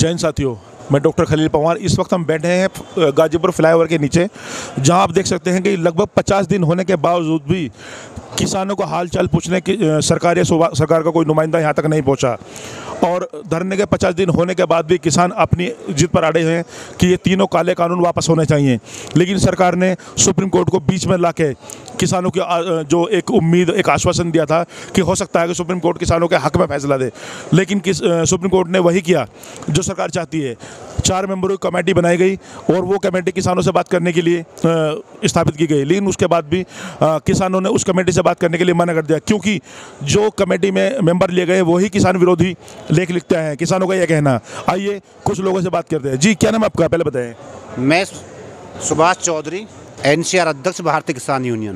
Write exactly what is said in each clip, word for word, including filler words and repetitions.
जैन साथियों, मैं डॉक्टर खलील पंवार। इस वक्त हम बैठे हैं गाजीपुर फ्लाईओवर के नीचे, जहां आप देख सकते हैं कि लगभग पचास दिन होने के बावजूद भी किसानों का हाल चाल पूछने की सरकार या सरकार का कोई नुमाइंदा यहां तक नहीं पहुंचा। और धरने के पचास दिन होने के बाद भी किसान अपनी जिद पर अड़े हैं कि ये तीनों काले कानून वापस होने चाहिए। लेकिन सरकार ने सुप्रीम कोर्ट को बीच में लाके किसानों की जो एक उम्मीद, एक आश्वासन दिया था कि हो सकता है कि सुप्रीम कोर्ट किसानों के हक में फैसला दे, लेकिन किस सुप्रीम कोर्ट ने वही किया जो सरकार चाहती है। चार मेंबरों की कमेटी बनाई गई और वो कमेटी किसानों से बात करने के लिए स्थापित की गई, लेकिन उसके बाद भी किसानों ने उस कमेटी से बात करने के लिए मना कर दिया, क्योंकि जो कमेटी में मेंबर लिए गए वही किसान विरोधी लेख लिखते हैं, किसानों का यह कहना। आइए कुछ लोगों से बात करते हैं। जी, क्या नाम आपका, पहले बताएं। मैं सुभाष चौधरी, एनसीआर अध्यक्ष, भारतीय किसान यूनियन।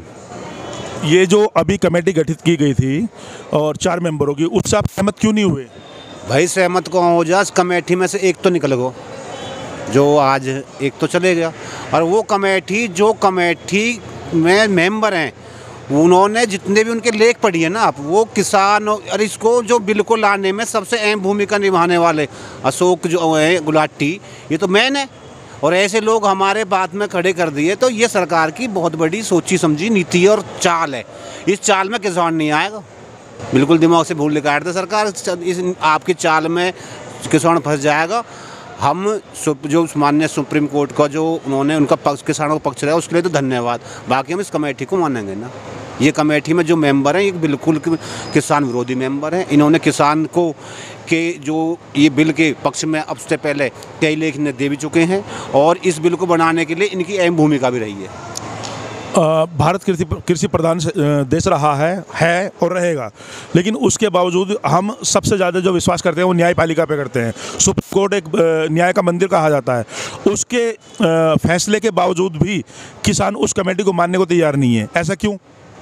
ये जो अभी कमेटी गठित की गई थी और चार मेंबरों की, उससे आप सहमत क्यों नहीं हुए? भाई सहमत को हो जा, कमेटी में से एक तो निकल गो, जो आज एक तो चले गया। और वो कमेटी, जो कमेटी में मेंबर हैं, उन्होंने जितने भी उनके लेख पढ़ी है ना आप, वो किसान और इसको जो बिल को लाने में सबसे अहम भूमिका निभाने वाले अशोक जो है गुलाटी, ये तो मैन है। और ऐसे लोग हमारे बात में खड़े कर दिए, तो ये सरकार की बहुत बड़ी सोची समझी नीति और चाल है। इस चाल में किसान नहीं आएगा, बिल्कुल दिमाग से भूल निकाल दे सरकार। इस आपकी चाल में किसान फंस जाएगा। हम जो माननीय सुप्रीम कोर्ट का जो उन्होंने उनका पक्ष, किसानों का पक्ष रहा, उसके लिए तो धन्यवाद। बाकी हम इस कमेटी को मानेंगे ना। ये कमेटी में जो मेंबर हैं ये बिल्कुल किसान विरोधी मेंबर हैं। इन्होंने किसान को के जो ये बिल के पक्ष में अब से पहले कई लेख दे भी चुके हैं, और इस बिल को बनाने के लिए इनकी अहम भूमिका भी रही है। भारत कृषि कृषि प्रधान देश रहा है है और रहेगा, लेकिन उसके बावजूद हम सबसे ज़्यादा जो विश्वास करते हैं वो न्यायपालिका पे करते हैं। सुप्रीम कोर्ट एक न्याय का मंदिर कहा जाता है। उसके फैसले के बावजूद भी किसान उस कमेटी को मानने को तैयार नहीं है। ऐसा क्यों?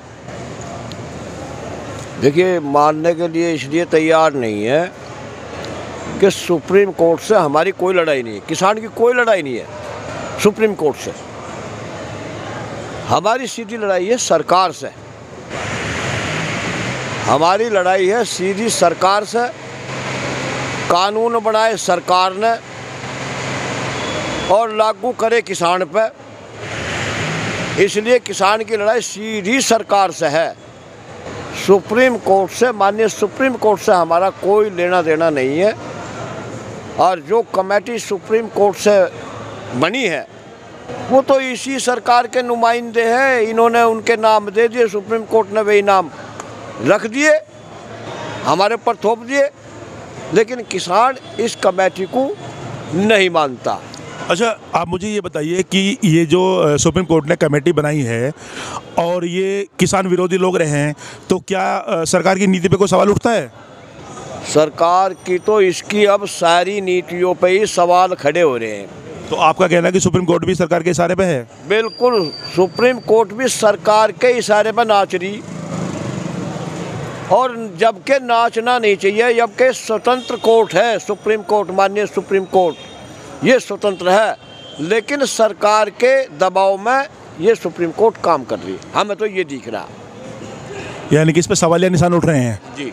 देखिए, मानने के लिए इसलिए तैयार नहीं है कि सुप्रीम कोर्ट से हमारी कोई लड़ाई नहीं है, किसान की कोई लड़ाई नहीं है सुप्रीम कोर्ट से। हमारी सीधी लड़ाई है सरकार से। हमारी लड़ाई है सीधी सरकार से। कानून बनाए सरकार ने और लागू करे किसान पे, इसलिए किसान की लड़ाई सीधी सरकार से है। सुप्रीम कोर्ट से, माननीय सुप्रीम कोर्ट से हमारा कोई लेना देना नहीं है। और जो कमेटी सुप्रीम कोर्ट से बनी है वो तो इसी सरकार के नुमाइंदे हैं। इन्होंने उनके नाम दे दिए, सुप्रीम कोर्ट ने वही नाम रख दिए, हमारे ऊपर थोप दिए, लेकिन किसान इस कमेटी को नहीं मानता। अच्छा, आप मुझे ये बताइए कि ये जो सुप्रीम कोर्ट ने कमेटी बनाई है और ये किसान विरोधी लोग रहे हैं, तो क्या सरकार की नीति पे कोई सवाल उठता है? सरकार की तो इसकी अब सारी नीतियों पे ही सवाल खड़े हो रहे हैं। तो आपका कहना है कि सुप्रीम कोर्ट भी सरकार के इशारे पे है? बिल्कुल, सुप्रीम कोर्ट भी सरकार के इशारे पे नाच रही, और जबकि नाचना नहीं चाहिए। जबकि स्वतंत्र कोर्ट है सुप्रीम कोर्ट, माननीय सुप्रीम कोर्ट, ये स्वतंत्र है, लेकिन सरकार के दबाव में ये सुप्रीम कोर्ट काम कर रही है। हमें तो ये दिख रहा, यानी कि इस पे सवालिया निशान उठ रहे हैं। जी।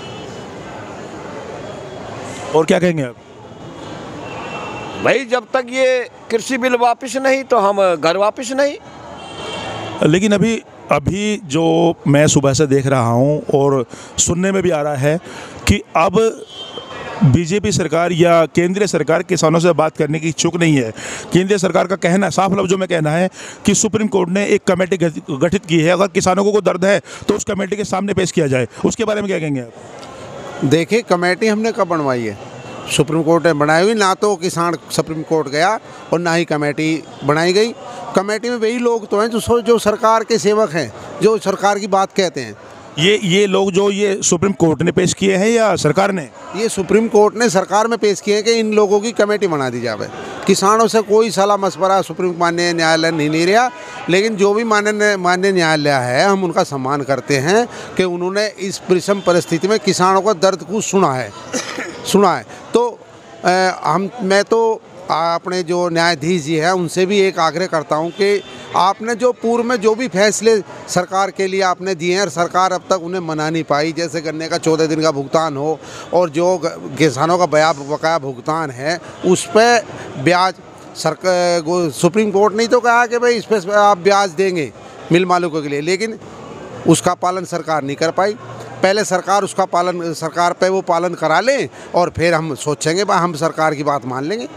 और क्या कहेंगे आप? भाई, जब तक ये कृषि बिल वापस नहीं तो हम घर वापस नहीं। लेकिन अभी अभी जो मैं सुबह से देख रहा हूँ और सुनने में भी आ रहा है कि अब बीजेपी सरकार या केंद्रीय सरकार किसानों से बात करने की इच्छुक नहीं है। केंद्रीय सरकार का कहना, साफ लफ्जों में कहना है कि सुप्रीम कोर्ट ने एक कमेटी गठित की है, अगर किसानों को कोई दर्द है तो उस कमेटी के सामने पेश किया जाए। उसके बारे में क्या कहेंगे आप? देखिए, कमेटी हमने कब बनवाई है? सुप्रीम कोर्ट ने बनाई हुई। ना तो किसान सुप्रीम कोर्ट गया और ना ही कमेटी बनाई गई। कमेटी में वही लोग तो हैं जो जो सरकार के सेवक हैं, जो सरकार की बात कहते हैं। ये ये लोग जो ये सुप्रीम कोर्ट ने पेश किए हैं या सरकार ने? ये सुप्रीम कोर्ट ने सरकार में पेश किए हैं कि इन लोगों की कमेटी बना दी जाए। किसानों से कोई सलाह मशवरा सुप्रीम माननीय न्यायालय नहीं ले रहा, लेकिन जो भी माननीय माननीय न्यायालय है, हम उनका सम्मान करते हैं कि उन्होंने इस विषम परिस्थिति में किसानों का दर्द को सुना है सुना है तो आ, हम मैं तो अपने जो न्यायाधीश जी हैं उनसे भी एक आग्रह करता हूं कि आपने जो पूर्व में जो भी फैसले सरकार के लिए आपने दिए हैं, सरकार अब तक उन्हें मना नहीं पाई। जैसे गन्ने का चौदह दिन का भुगतान हो और जो किसानों का बया बकाया भुगतान है उस पर ब्याज सरकार सुप्रीम कोर्ट ने तो कहा कि भाई इस पर आप ब्याज देंगे मिल मालिकों के लिए, लेकिन उसका पालन सरकार नहीं कर पाई। पहले सरकार उसका पालन सरकार पे वो पालन करा लें और फिर हम सोचेंगे भाई हम सरकार की बात मान लेंगे।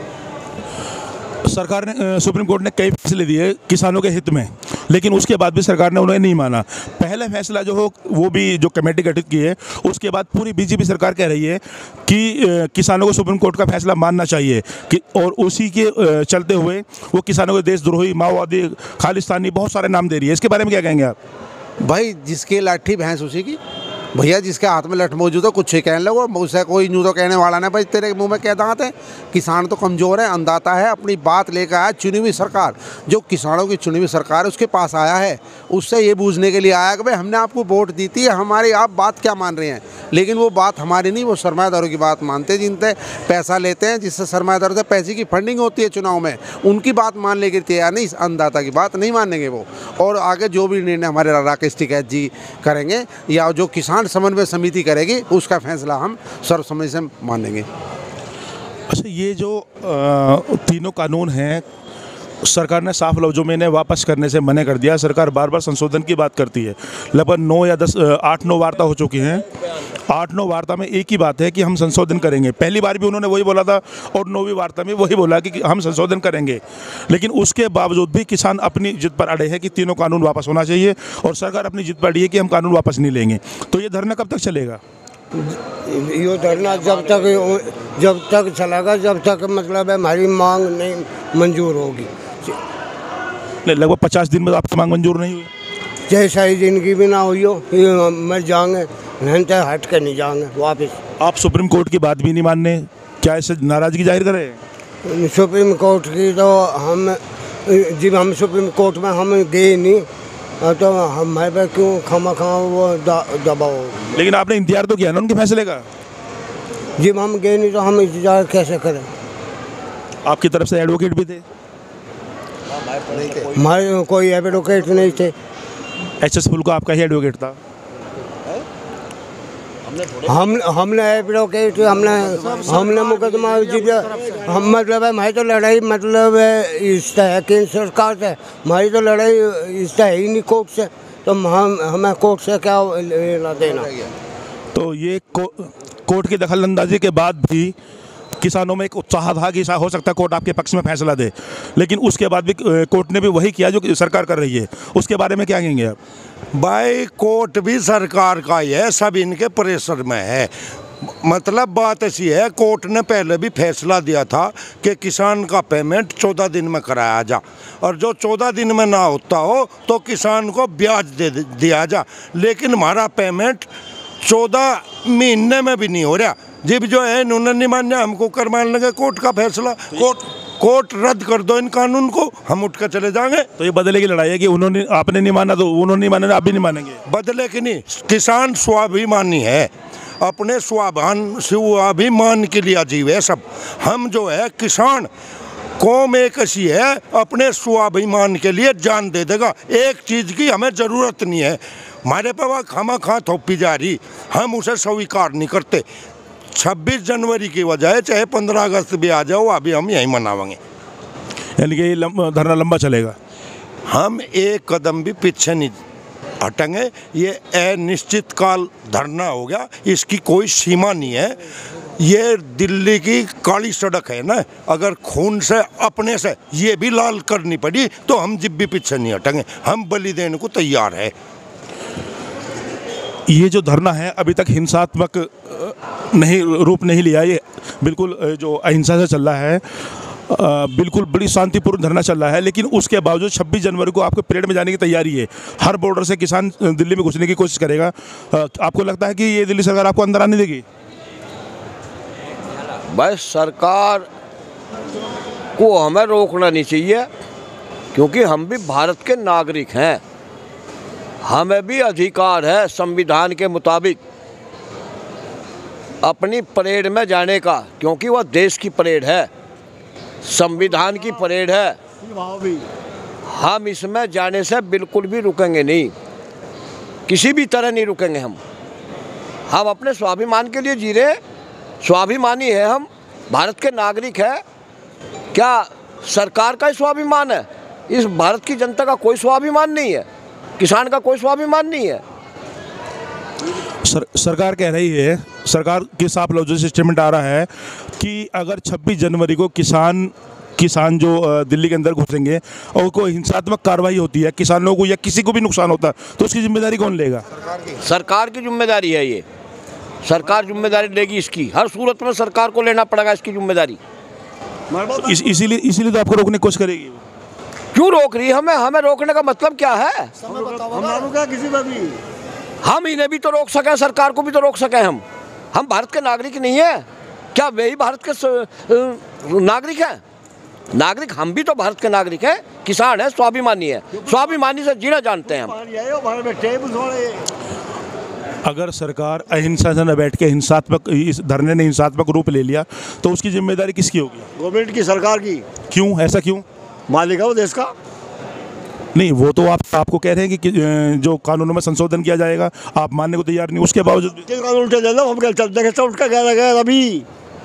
सरकार ने सुप्रीम कोर्ट ने कई फैसले दिए किसानों के हित में, लेकिन उसके बाद भी सरकार ने उन्हें नहीं माना। पहला फैसला जो हो वो भी जो कमेटी गठित की है उसके बाद पूरी बीजेपी सरकार कह रही है कि किसानों को सुप्रीम कोर्ट का फैसला मानना चाहिए कि और उसी के चलते हुए वो किसानों को देशद्रोही, माओवादी, खालिस्तानी बहुत सारे नाम दे रही है। इसके बारे में क्या कहेंगे आप? भाई जिसकी लाठी भैंस उसी की, भैया जिसके हाथ में लठ मौजूद हो कुछ ही कहने लगो, उसे कोई यूँ तो कहने वाला नहीं। भाई तेरे मुंह में क्या दांत है? किसान तो कमज़ोर है, अंधाता है, अपनी बात लेकर आया। चुनी हुई सरकार, जो किसानों की चुनी हुई सरकार है उसके पास आया है, उससे ये बूझने के लिए आया कि भाई हमने आपको वोट दी थी, हमारी आप बात क्या मान रहे हैं। लेकिन वो बात हमारी नहीं, वो सरमायादारों की बात मानते, जिनसे पैसा लेते हैं, जिससे सरमायादारों से पैसे की फंडिंग होती है चुनाव में, उनकी बात मानने के तैयार नहीं। अन्नदाता की बात नहीं मानेंगे वो। और आगे जो भी निर्णय हमारे राकेश टिकैत जी करेंगे या जो किसान समन्वय समिति करेगी उसका फैसला हम सर्वसम्मति से मानेंगे। अच्छा, ये जो आ, तीनों कानून हैं सरकार ने साफ लफ्जों में इन्हें वापस करने से मना कर दिया। सरकार बार बार संशोधन की बात करती है। लगभग नौ या दस आठ नौ वार्ता हो चुकी हैं। आठ नौ वार्ता में एक ही बात है कि हम संशोधन करेंगे। पहली बार भी उन्होंने वही बोला था और नौवीं वार्ता में वही बोला कि हम संशोधन करेंगे, लेकिन उसके बावजूद भी किसान अपनी जिद पर अड़े हैं कि तीनों कानून वापस होना चाहिए और सरकार अपनी जिद पर अड़ी है कि हम कानून वापस नहीं लेंगे। तो ये धरना कब तक चलेगा? ये धरना जब तक जब तक चलेगा जब तक मतलब है हमारी मांग नहीं मंजूर होगी। लगभग पचास दिन में आपकी मांग मंजूर नहीं हुई? जैसा ही जिंदगी भी ना हुई हो मर जाएंगे, नहीं तो हट के नहीं जाएंगे वापस। आप सुप्रीम कोर्ट की बात भी नहीं मानने, क्या इससे नाराजगी जाहिर करें? सुप्रीम कोर्ट की तो हम जब हम सुप्रीम कोर्ट में हम गए नहीं तो हमारे पे क्यों खामा खामा वो दबाव। लेकिन आपने इंतजार तो किया ना उनके फैसले का? जब हम गए नहीं तो हम इंतजार कैसे करें? आपकी तरफ से एडवोकेट भी थे? हमारे कोई एडवोकेट नहीं थे। एच एस फुल को आपका ही एडवोकेट था? हम हमने एडवोकेट हमने हमने मुकदमा जीत हम मतलब है हमारी तो लड़ाई मतलब इस है केंद्र सरकार से, हमारी तो लड़ाई इस है ही नहीं कोर्ट से, तो हम हमें कोर्ट से क्या लेना देना। तो ये को, कोर्ट की दखल अंदाजी के बाद भी किसानों में एक उत्साह था कि हो सकता है कोर्ट आपके पक्ष में फैसला दे, लेकिन उसके बाद भी कोर्ट ने भी वही किया जो सरकार कर रही है। उसके बारे में क्या कहेंगे आप? भाई कोर्ट भी सरकार का ही है, सब इनके प्रेशर में है। मतलब बात ऐसी है, कोर्ट ने पहले भी फैसला दिया था कि किसान का पेमेंट चौदह दिन में कराया जा, और जो चौदह दिन में ना होता हो तो किसान को ब्याज दे दिया जा। लेकिन हमारा पेमेंट चौदह महीने में भी नहीं हो रहा। जब जो है इन्होंने नहीं माना, हमको कर मान लेंगे कोर्ट का फैसला। कोर्ट कोर्ट रद्द कर दो इन कानून को, हम उठ कर चले जाएंगे। तो ये बदले की लड़ाई है कि उन्होंने आपने नहीं माना तो उन्होंने नहीं माना, आप भी नहीं मानेंगे? बदले की नहीं, किसान स्वाभिमानी है, अपने स्वाभिमान स्वाभिमान के लिए जीव है सब। हम जो है किसान कौम एक ऐसी है अपने स्वाभिमान के लिए जान दे देगा। एक चीज़ की हमें ज़रूरत नहीं है, हमारे पे वह खामा खा थोपी जा रही, हम उसे स्वीकार नहीं करते। छब्बीस जनवरी की वजह चाहे पंद्रह अगस्त भी आ जाओ, अभी हम यहीं मनाएंगे। यानी कि धरना लंबा चलेगा? हम एक कदम भी पीछे नहीं हटेंगे। ये अनिश्चित काल धरना हो गया, इसकी कोई सीमा नहीं है। ये दिल्ली की काली सड़क है ना, अगर खून से अपने से ये भी लाल करनी पड़ी तो हम जिब भी पीछे नहीं हटेंगे, हम बलि देने को तैयार है। ये जो धरना है अभी तक हिंसात्मक नहीं रूप नहीं लिया, ये बिल्कुल जो अहिंसा से चल रहा है, बिल्कुल बड़ी शांतिपूर्ण धरना चल रहा है। लेकिन उसके बावजूद छब्बीस जनवरी को आपको परेड में जाने की तैयारी है। हर बॉर्डर से किसान दिल्ली में घुसने की कोशिश करेगा। आपको लगता है कि ये दिल्ली सरकार आपको अंदर आने देगी? बस सरकार को हमें रोकना नहीं चाहिए, क्योंकि हम भी भारत के नागरिक हैं, हमें भी अधिकार है संविधान के मुताबिक अपनी परेड में जाने का, क्योंकि वह देश की परेड है, संविधान की परेड है। हम इसमें जाने से बिल्कुल भी रुकेंगे नहीं, किसी भी तरह नहीं रुकेंगे। हम हम अपने स्वाभिमान के लिए जी रहे, स्वाभिमानी है हम, भारत के नागरिक है। क्या सरकार का ही स्वाभिमान है? इस भारत की जनता का कोई स्वाभिमान नहीं है, किसान का कोई स्वाभिमान नहीं है। सर, सरकार कह रही है, सरकार के साफ लफ्ज़ों से स्टेटमेंट आ रहा है कि अगर छब्बीस जनवरी को किसान किसान जो अ, दिल्ली के अंदर घुसेंगे और कोई हिंसात्मक कार्रवाई होती है, किसानों को या किसी को भी नुकसान होता है, तो उसकी जिम्मेदारी कौन लेगा? सरकार की जिम्मेदारी है ये, सरकार जिम्मेदारी लेगी इसकी, हर सूरत में सरकार को लेना पड़ेगा इसकी जिम्मेदारी। इस, इसीलिए इसीलिए तो आपको रोकने की कोशिश करेगी। क्यों रोक रही है हमें? हमें रोकने का मतलब क्या है? किसी में भी हम इन्हें भी तो रोक सके, सरकार को भी तो रोक सके। हम हम भारत के नागरिक नहीं है क्या? वे ही भारत के स- नागरिक हैं। नागरिक हम भी तो भारत के नागरिक हैं, किसान है, स्वाभिमानी है, स्वाभिमानी से जीना जानते हैं हम। अगर सरकार अहिंसा से न बैठ के हिंसात्मक इस धरने ने हिंसात्मक रूप ले लिया तो उसकी जिम्मेदारी किसकी होगी? गवर्नमेंट की, सरकार की। क्यों, ऐसा क्यों? मालिक है वो देश का। नहीं, वो तो आप आपको कह रहे हैं कि, कि जो कानूनों में संशोधन किया जाएगा आप मानने को तैयार नहीं, उसके बावजूद भी कानून उल्टे दे दो, हम क्या चलते हैं, उठ का गया गया अभी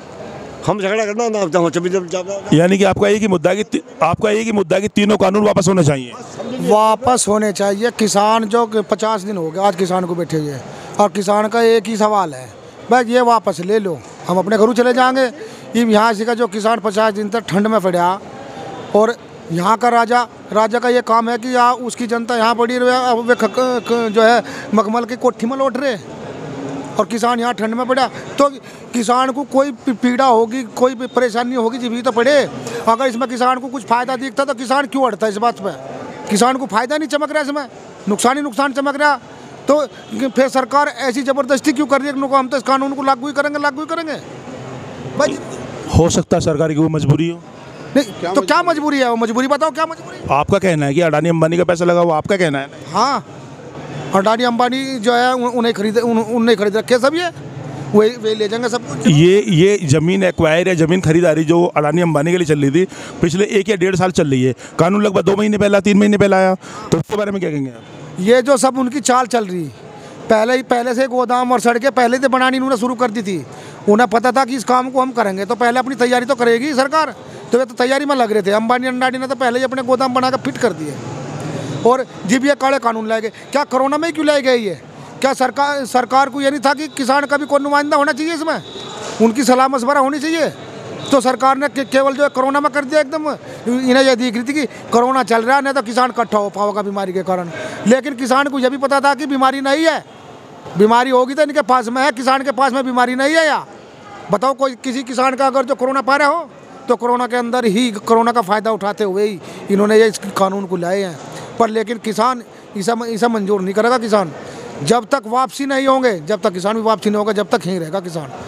हम झगड़ा करना ना चाहो चबी। यानी कि आपका एक ही मुद्दा है कि आपका एक ही मुद्दा है कि तीनों कानून वापस होने चाहिए। वापस होने चाहिए। किसान जो पचास दिन हो गए आज किसान को बैठे हुए, और किसान का एक ही सवाल है, बस ये वापस ले लो, हम अपने घरों चले जाएंगे। ये यहाँ से का जो किसान पचास दिन तक ठंड में पड़ा, और यहाँ का राजा राजा का ये काम है कि यहाँ उसकी जनता यहाँ पड़ी रहे, अब वे ख- ख- जो है मखमल की कोठी में लौट रहे, और किसान यहाँ ठंड में पड़ा। तो किसान को कोई पी- पीड़ा होगी, कोई भी परेशानी होगी जब भी तो पड़े। अगर इसमें किसान को कुछ फ़ायदा दिखता तो किसान क्यों अड़ता है इस बात पे? किसान को फ़ायदा नहीं चमक रहा, इसमें नुकसान ही नुकसान चमक रहा। तो फिर सरकार ऐसी ज़बरदस्ती क्यों कर रही है? हम तो इस कानून को लागू ही करेंगे, लागू ही करेंगे भाई। हो सकता है सरकार की कोई मजबूरी हो। नहीं तो क्या मजबूरी है? वो मजबूरी बताओ, क्या मजबूरी है? आपका कहना है कि अडानी अंबानी का पैसा लगा, वो आपका कहना है? हाँ, अडानी अंबानी जो है उन- उन्हें खरीद उन, उन्हें खरीद रखे सब, ये वही वे ले जाएंगे सब कुछ। ये ये जमीन एक्वायर या जमीन खरीदारी जो अडानी अंबानी के लिए चल रही थी पिछले एक या डेढ़ साल चल रही है, कानून लगभग दो महीने पहला तीन महीने पहला आया, तो उसके बारे में क्या कहेंगे आप? ये जो सब उनकी चाल चल रही, पहले ही पहले से गोदाम और सड़कें पहले से बनानी इन्होंने शुरू कर दी थी। उन्हें पता था कि इस काम को हम करेंगे तो पहले अपनी तैयारी तो करेगी सरकार, तो वे तो तैयारी में लग रहे थे। अंबानी अंडानी ने तो पहले ही अपने गोदाम बना कर फिट कर दिए, और जब ये काले कानून लाए गए। क्या कोरोना में ही क्यों लाए गए ये? क्या सरकार सरकार को ये नहीं था कि किसान का भी कोई नुमाइंदा होना चाहिए इसमें, उनकी सलाह मशवरा होनी चाहिए? तो सरकार ने के, केवल जो है कोरोना में कर दिया एकदम। इन्हें यह दिख रही थी कि कोरोना चल रहा है, नहीं तो किसान इकट्ठा हो पाएगा बीमारी के कारण। लेकिन किसान को यह भी पता था कि बीमारी नहीं है, बीमारी होगी तो इनके पास में है, किसान के पास में बीमारी नहीं है। या बताओ कोई किसी किसान का अगर जो कोरोना पा रहा हो तो कोरोना के अंदर ही कोरोना का फ़ायदा उठाते हुए ही इन्होंने ये इस कानून को लाए हैं। पर लेकिन किसान इसे इसे मंजूर नहीं करेगा। किसान जब तक वापसी नहीं होंगे, जब तक किसान भी वापसी नहीं होगा, जब तक यहीं रहेगा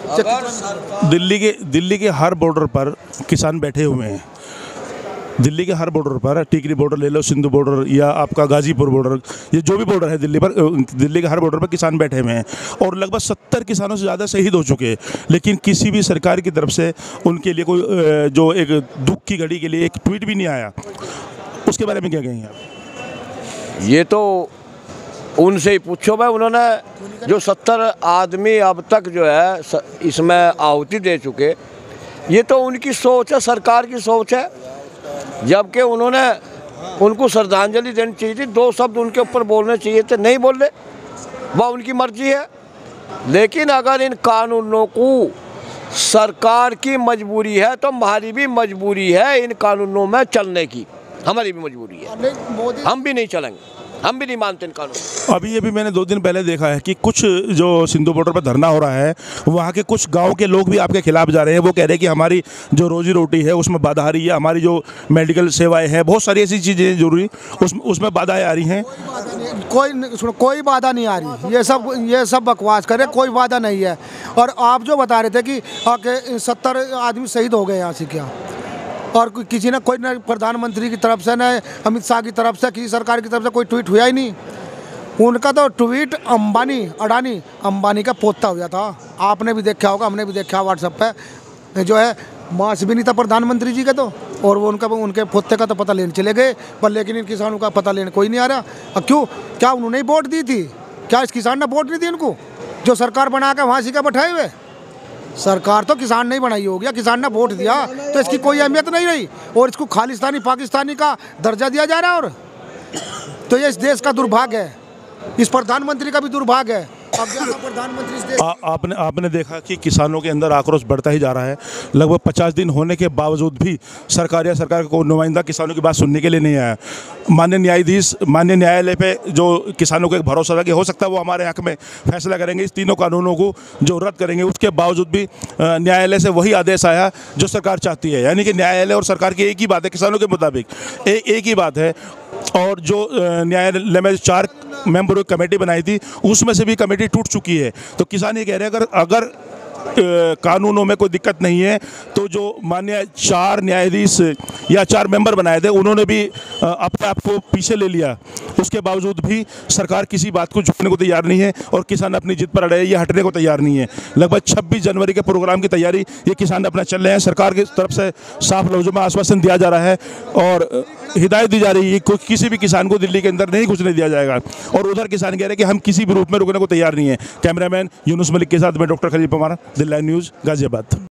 किसान। दिल्ली के दिल्ली के हर बॉर्डर पर किसान बैठे हुए हैं। दिल्ली के हर बॉर्डर पर, टिकरी बॉर्डर ले लो, सिंधु बॉर्डर या आपका गाजीपुर बॉर्डर, ये जो भी बॉर्डर है दिल्ली पर, दिल्ली के हर बॉर्डर पर किसान बैठे हुए हैं, और लगभग सत्तर किसानों से ज़्यादा शहीद हो चुके हैं। लेकिन किसी भी सरकार की तरफ से उनके लिए कोई अ, जो एक दुख की घड़ी के लिए एक ट्वीट भी नहीं आया। उसके बारे में क्या कहेंगे आप? ये तो उनसे ही पूछो भाई, उन्होंने जो सत्तर आदमी अब तक जो है स- इसमें आहुति दे चुके, ये तो उनकी सोच है, सरकार की सोच है। जबकि उन्होंने उनको श्रद्धांजलि देनी चाहिए थी, दो शब्द उनके ऊपर बोलने चाहिए थे, नहीं बोले, वह उनकी मर्जी है। लेकिन अगर इन कानूनों को सरकार की मजबूरी है तो हमारी भी मजबूरी है इन कानूनों में चलने की, हमारी भी मजबूरी है। हम भी नहीं चलेंगे, हम भी नहीं मानते इन कानून। अभी अभी मैंने दो दिन पहले देखा है कि कुछ जो सिंधु बॉर्डर पर धरना हो रहा है, वहाँ के कुछ गांव के लोग भी आपके खिलाफ जा रहे हैं। वो कह रहे हैं कि हमारी जो रोजी रोटी है उसमें बाधा आ रही है, हमारी जो मेडिकल सेवाएं हैं, बहुत सारी ऐसी चीज़ें जरूरी उस उसमें बाधाएं आ रही हैं। कोई सुनो, कोई बाधा नहीं आ रही, ये सब ये सब बकवास करे, कोई बाधा नहीं है। और आप जो बता रहे थे कि आके सत्तर आदमी शहीद हो गए यहाँ से, क्या और कोई किसी ने कोई न प्रधानमंत्री की तरफ से, न अमित शाह की तरफ से, किसी सरकार की तरफ से कोई ट्वीट हुआ ही नहीं। उनका तो ट्वीट अंबानी अडानी अंबानी का पोता हुआ था, आपने भी देखा होगा, हमने भी देखा व्हाट्सएप पे, जो है मास भी नहीं था प्रधानमंत्री जी का। तो और वो उनका उनके पोते का तो पता लेने चले गए, पर लेकिन इन किसानों का पता लेने कोई नहीं आ रहा। अब क्यों? क्या उन्होंने ही वोट दी थी? क्या इस किसान ने वोट नहीं दी इनको? जो सरकार बना के वहाँ सी का बैठाए हुए, सरकार तो किसान नहीं बनाई होगी, किसान ने वोट दिया तो इसकी कोई अहमियत नहीं रही, और इसको खालिस्तानी पाकिस्तानी का दर्जा दिया जा रहा है। और तो ये इस देश का दुर्भाग्य है, इस प्रधानमंत्री का भी दुर्भाग्य है। अब जैसा प्रधानमंत्री इस देश आ, आपने आपने देखा कि किसानों के अंदर आक्रोश बढ़ता ही जा रहा है। लगभग पचास दिन होने के बावजूद भी सरकार या सरकार को नुमाइंदा किसानों की बात सुनने के लिए नहीं आया। माननीय न्यायाधीश माननीय न्यायालय पे जो किसानों को एक भरोसा था कि हो सकता है वो हमारे हक में फैसला करेंगे, इस तीनों कानूनों को जो रद्द करेंगे, उसके बावजूद भी न्यायालय से वही आदेश आया जो सरकार चाहती है। यानी कि न्यायालय और सरकार की एक ही बात है, किसानों के मुताबिक ए, एक ही बात है। और जो न्यायालय में चार मेंबरों की कमेटी बनाई थी, उसमें से भी कमेटी टूट चुकी है। तो किसान ये कह रहे हैं अगर अगर कानूनों में कोई दिक्कत नहीं है तो जो माननीय चार न्यायाधीश या चार मेंबर बनाए थे उन्होंने भी अपने आप को पीछे ले लिया, उसके बावजूद भी सरकार किसी बात को झुकने को तैयार नहीं है और किसान अपनी जिद पर अड़े ये हटने को तैयार नहीं है। लगभग छब्बीस जनवरी के प्रोग्राम की तैयारी ये किसान अपना चल रहे हैं। सरकार की तरफ से साफ लफ्जों में आश्वासन दिया जा रहा है और हिदायत दी जा रही है कि किसी भी किसान को दिल्ली के अंदर नहीं घुसने दिया जाएगा, और उधर किसान कह रहे हैं कि हम किसी भी रूप में रुकने को तैयार नहीं है। कैमरामैन यूनुस मलिक के साथ मैं डॉक्टर खलील परमार, दिल्ली न्यूज़, गाजियाबाद।